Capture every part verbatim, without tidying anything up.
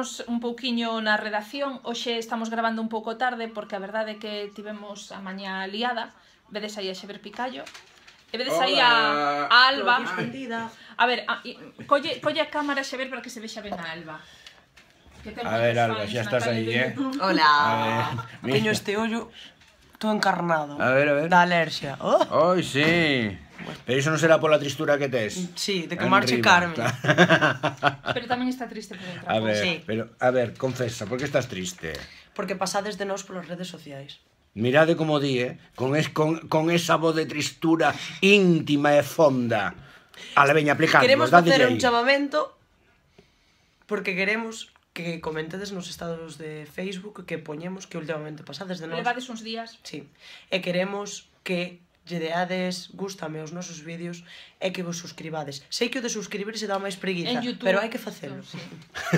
Estamos un pouquiño na redacción. Hoxe estamos grabando un pouco tarde porque a verdade é que tivemos a mañá liada. Vedes aí a Xavier Picallo. E vedes aí a, a Alba. A ver, a, y, colle, colle a cámara, Xavier, para que se vexa ben a Alba. A ver, Alba, xa estás aí, eh? Hola. Teño este ollo todo encarnado. A ver, a ver. Da alerxia. Oh. Ai, sí. Pero iso non será pola tristura que tes? Sí, de que marche Carmen. Pero tamén está triste por outra A ver, cousa. Sí. pero, a ver, confesa, por que estás triste? Porque pasades de nós polas redes sociais. Mirade como di, eh? Con, es, con, con esa voz de tristura íntima e fonda. A la veña aplicando, queremos dadlle facer aí. un chamamento porque queremos que comentedes nos estados de Facebook que poñemos que últimamente pasades de nós. Levades uns días. Sí. E queremos que lle deades gústame aos nosos vídeos e que vos suscribades. Sei que o de suscribir se dá máis preguiza, pero hai que facelo. Sí.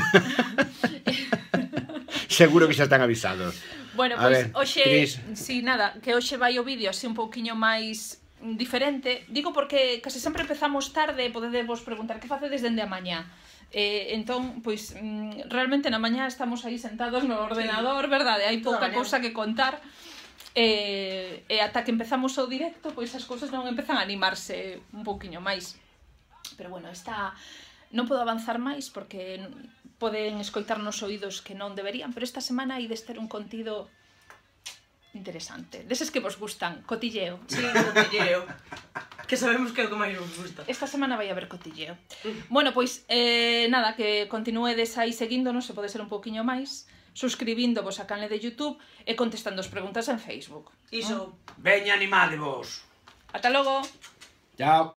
Seguro que xa están avisados. Bueno, A pois ver, hoxe, Cris. si nada, que hoxe vai o vídeo así un pouquiño máis diferente. Digo porque case sempre empezamos tarde e podedevos preguntar que facedes dende a mañá. Eh, entón, pois, realmente na mañá estamos aí sentados no ordenador, verdade? Hai pouca cousa que contar. E, e ata que empezamos o directo, pois as cousas non empezan a animarse un pouquiño máis. Pero bueno, esta non podo avanzar máis porque poden escoitar nos oídos que non deberían, pero esta semana hai de ter un contido interesante. Deses que vos gustan, cotilleo. Sí, cotilleo. Que sabemos que é o que máis vos gusta. Esta semana vai haber cotilleo. Bueno, pois, eh, nada, que continuedes aí seguíndonos, se pode ser un pouquiño máis, suscribíndovos a canle de YouTube e contestando as preguntas en Facebook. Iso. Veña, animadevos. Ata logo! Chao.